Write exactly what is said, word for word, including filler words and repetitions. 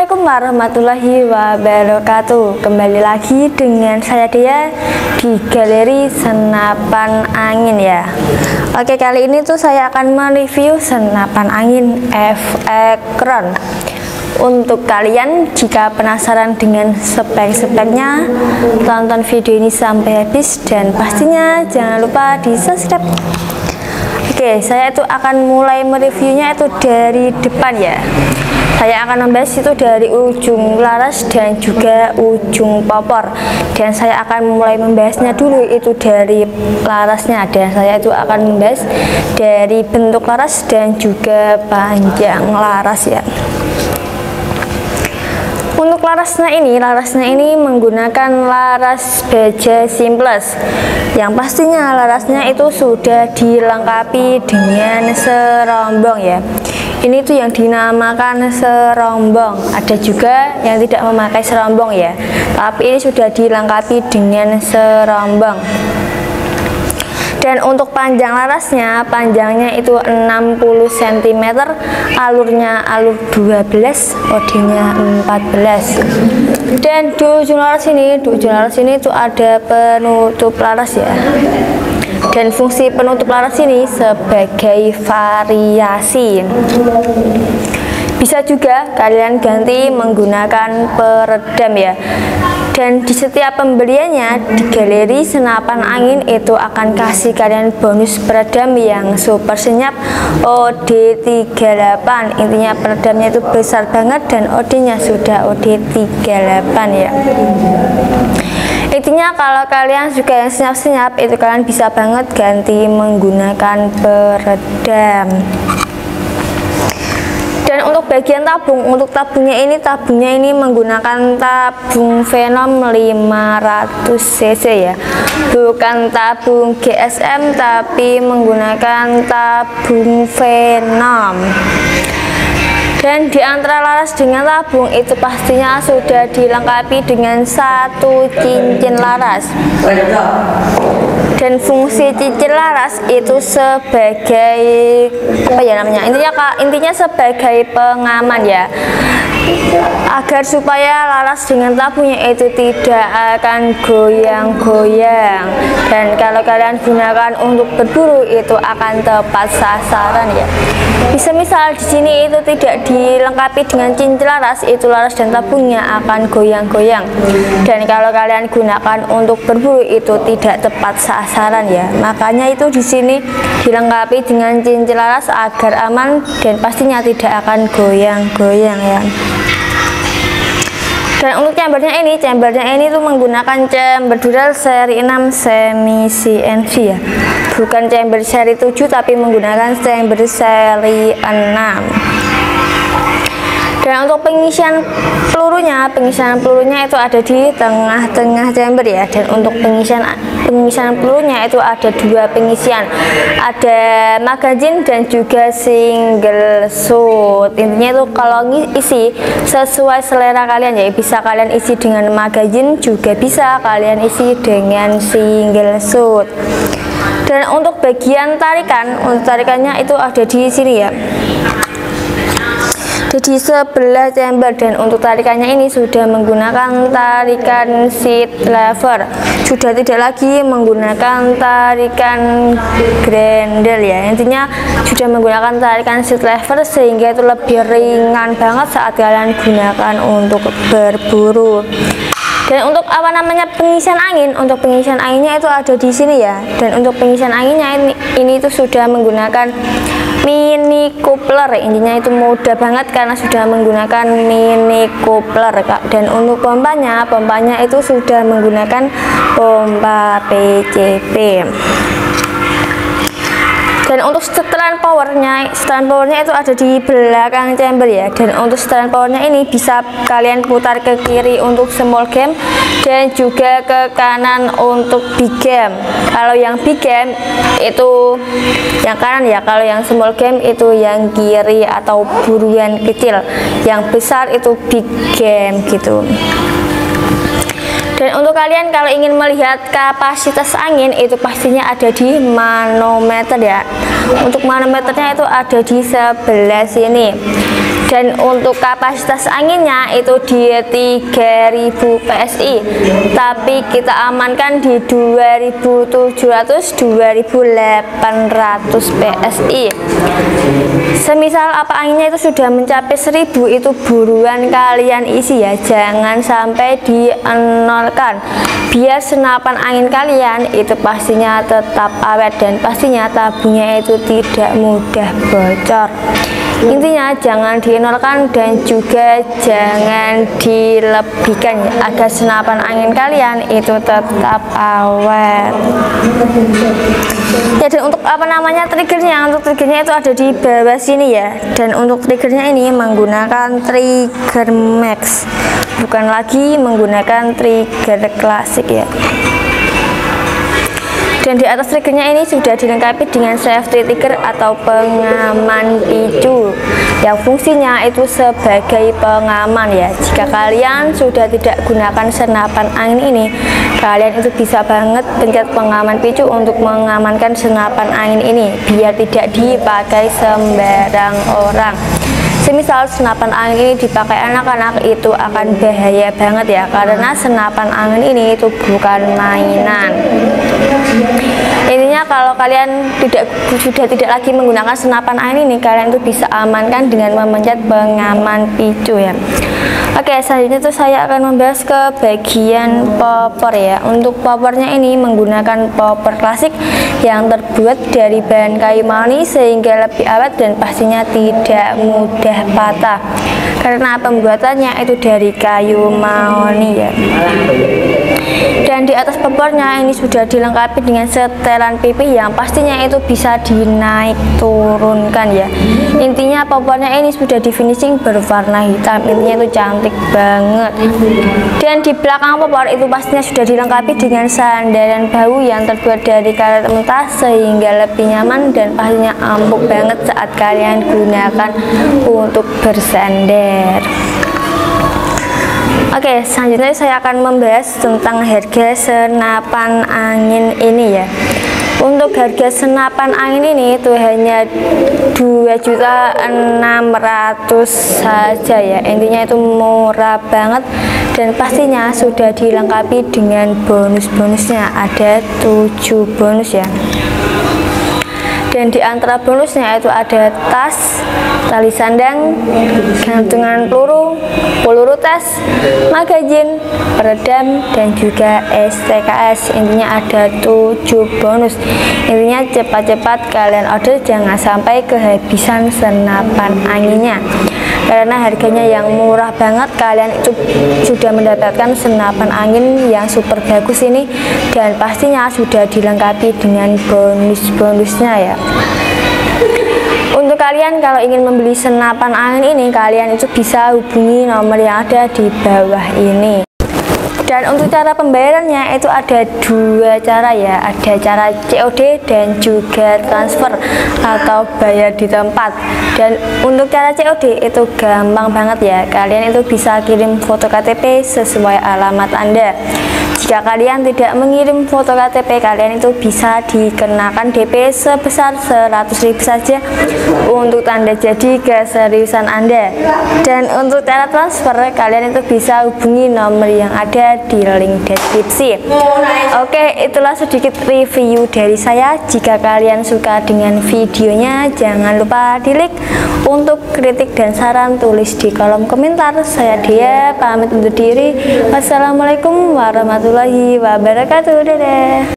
Assalamualaikum warahmatullahi wabarakatuh. Kembali lagi dengan saya Dea di Galeri Senapan Angin ya. Oke, kali ini tuh saya akan mereview senapan angin F Ekron. Untuk kalian jika penasaran dengan spek-speknya, tonton video ini sampai habis dan pastinya jangan lupa di subscribe. Oke, saya itu akan mulai mereviewnya itu dari depan ya. Saya akan membahas itu dari ujung laras dan juga ujung popor, dan saya akan mulai membahasnya dulu itu dari larasnya, dan saya itu akan membahas dari bentuk laras dan juga panjang laras ya. Untuk larasnya ini, larasnya ini menggunakan laras baja simples, yang pastinya larasnya itu sudah dilengkapi dengan serombong ya. Ini tuh yang dinamakan serombong. Ada juga yang tidak memakai serombong ya, tapi ini sudah dilengkapi dengan serombong. Dan untuk panjang larasnya, panjangnya itu enam puluh sentimeter, alurnya alur dua belas, O D-nya empat belas. Dan di ujung laras ini, di ujung laras ini itu ada penutup laras ya. Dan fungsi penutup laras ini sebagai variasi. Bisa juga kalian ganti menggunakan peredam ya. Dan di setiap pembeliannya di Galeri Senapan Angin itu akan kasih kalian bonus peredam yang super senyap O D tiga puluh delapan. Intinya peredamnya itu besar banget dan O D-nya sudah O D tiga puluh delapan ya. Intinya kalau kalian suka yang senyap-senyap itu kalian bisa banget ganti menggunakan peredam. Dan untuk bagian tabung, untuk tabungnya ini tabungnya ini menggunakan tabung Venom lima ratus cc ya, bukan tabung G S M tapi menggunakan tabung Venom. Dan di antara laras dengan tabung itu pastinya sudah dilengkapi dengan satu cincin laras. Dan fungsi cincin laras itu sebagai apa ya namanya? Intinya intinya sebagai pengaman ya. Agar supaya laras dengan tabungnya itu tidak akan goyang-goyang. Dan kalau kalian gunakan untuk berburu itu akan tepat sasaran ya. Bisa misal di sini itu tidak dilengkapi dengan cincin laras, itu laras dan tabungnya akan goyang-goyang. Dan kalau kalian gunakan untuk berburu itu tidak tepat sasaran ya. Makanya itu di sini dilengkapi dengan cincin laras agar aman dan pastinya tidak akan goyang-goyang ya. Dan untuk chambernya ini, chambernya ini tuh menggunakan chamber dural seri enam semi C N C ya. Bukan chamber seri tujuh tapi menggunakan chamber seri enam. Dan untuk pengisian pelurunya, pengisian pelurunya itu ada di tengah-tengah chamber ya. Dan untuk pengisian pengisian pelurunya itu ada dua pengisian, ada magazine dan juga single shot. Intinya itu kalau isi sesuai selera kalian ya, bisa kalian isi dengan magazine, juga bisa kalian isi dengan single shot. Dan untuk bagian tarikan, untuk tarikannya itu ada di sini ya, di sebelah chamber. Dan untuk tarikannya ini sudah menggunakan tarikan seat lever, sudah tidak lagi menggunakan tarikan grendel ya. Intinya sudah menggunakan tarikan seat lever sehingga itu lebih ringan banget saat kalian gunakan untuk berburu. Dan untuk apa namanya pengisian angin, untuk pengisian anginnya itu ada di sini ya. Dan untuk pengisian anginnya ini ini itu sudah menggunakan mini coupler. Intinya itu mudah banget karena sudah menggunakan mini coupler Kak. Dan untuk pompanya, pompanya itu sudah menggunakan pompa P C P. Dan untuk setelan powernya, setelan powernya itu ada di belakang chamber ya. Dan untuk setelan powernya ini bisa kalian putar ke kiri untuk small game dan juga ke kanan untuk big game. Kalau yang big game itu yang kanan ya, kalau yang small game itu yang kiri atau buruan kecil, yang besar itu big game gitu. Dan untuk kalian kalau ingin melihat kapasitas angin itu pastinya ada di manometer ya. Untuk manometernya itu ada di sebelah sini. Dan untuk kapasitas anginnya itu di tiga ribu P S I, tapi kita amankan di dua ribu tujuh ratus sampai dua ribu delapan ratus P S I. Semisal apa anginnya itu sudah mencapai seribu, itu buruan kalian isi ya, jangan sampai dienolkan, biar senapan angin kalian itu pastinya tetap awet dan pastinya tabungnya itu tidak mudah bocor. Intinya jangan dienolkan dan juga jangan dilebihkan ya, agar senapan angin kalian itu tetap awet. Ya, dan untuk apa namanya triggernya, untuk triggernya itu ada di bawah sini ya. Dan untuk triggernya ini menggunakan trigger max, bukan lagi menggunakan trigger klasik ya. Dan di atas triggernya ini sudah dilengkapi dengan safety trigger atau pengaman picu yang fungsinya itu sebagai pengaman ya. Jika kalian sudah tidak gunakan senapan angin ini, kalian itu bisa banget pencet pengaman picu untuk mengamankan senapan angin ini biar tidak dipakai sembarang orang. Semisal senapan angin ini dipakai anak-anak itu akan bahaya banget ya, karena senapan angin ini itu bukan mainan. Intinya kalau kalian tidak sudah tidak lagi menggunakan senapan angin ini, kalian itu bisa amankan dengan memencet pengaman picu ya. Oke, selanjutnya itu saya akan membahas ke bagian popor ya. Untuk popornya ini menggunakan popor klasik yang terbuat dari bahan kayu mahoni sehingga lebih awet dan pastinya tidak mudah patah karena pembuatannya itu dari kayu mahoni ya. Dan di atas popornya ini sudah dilengkapi dengan setelan pipih yang pastinya itu bisa dinaik turunkan ya. Intinya popornya ini sudah di finishing berwarna hitam, intinya itu cantik banget. Dan di belakang popor itu pastinya sudah dilengkapi dengan sandaran bahu yang terbuat dari karet mentah sehingga lebih nyaman dan pastinya empuk banget saat kalian gunakan untuk bersandar. Oke, selanjutnya saya akan membahas tentang harga senapan angin ini ya. Untuk harga senapan angin ini itu hanya dua juta enam ratus ribu saja ya. Intinya itu murah banget dan pastinya sudah dilengkapi dengan bonus-bonusnya, ada tujuh bonus ya. Dan di antara bonusnya itu ada tas, tali sandang, gantungan peluru, peluru tas, magazin, peredam, dan juga S T K S. Intinya ada tujuh bonus. Intinya cepat-cepat kalian order, jangan sampai kehabisan senapan anginnya. Karena harganya yang murah banget, kalian itu sudah mendapatkan senapan angin yang super bagus ini dan pastinya sudah dilengkapi dengan bonus-bonusnya ya. Untuk kalian kalau ingin membeli senapan angin ini, kalian itu bisa hubungi nomor yang ada di bawah ini. Dan untuk cara pembayarannya itu ada dua cara ya, ada cara C O D dan juga transfer atau bayar di tempat. Dan untuk cara C O D itu gampang banget ya, kalian itu bisa kirim foto K T P sesuai alamat Anda. Jika kalian tidak mengirim foto K T P, kalian itu bisa dikenakan D P sebesar seratus ribu saja untuk tanda jadi keseriusan Anda. Dan untuk cara transfer, kalian itu bisa hubungi nomor yang ada di link deskripsi. Oke, itulah sedikit review dari saya. Jika kalian suka dengan videonya, jangan lupa di like. Untuk kritik dan saran tulis di kolom komentar. Saya Dia pamit undur diri. Wassalamualaikum warahmatullahi wabarakatuh. Dadah.